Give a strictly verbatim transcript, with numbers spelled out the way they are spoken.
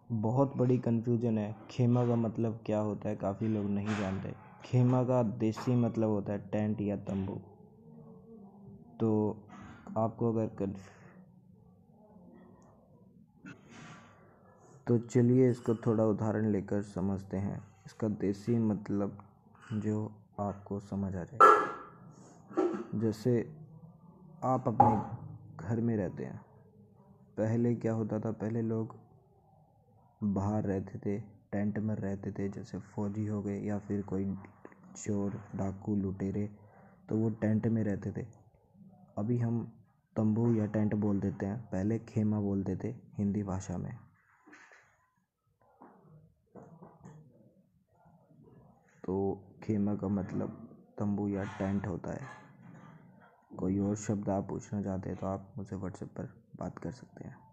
बहुत बड़ी कन्फ्यूजन है। खेमा का मतलब क्या होता है, काफ़ी लोग नहीं जानते। खेमा का देसी मतलब होता है टेंट या तंबू। तो आपको अगर कन्फ तो चलिए इसको थोड़ा उदाहरण लेकर समझते हैं। इसका देसी मतलब जो आपको समझ आ जाए। जैसे आप अपने घर में रहते हैं। पहले क्या होता था, पहले लोग बाहर रहते थे, टेंट में रहते थे। जैसे फौजी हो गए या फिर कोई चोर डाकू लुटेरे, तो वो टेंट में रहते थे। अभी हम तंबू या टेंट बोल देते हैं, पहले खेमा बोलते थे हिंदी भाषा में। तो खेमा का मतलब तंबू या टेंट होता है। कोई और शब्द आप पूछना चाहते हैं तो आप मुझसे व्हाट्सएप पर बात कर सकते हैं।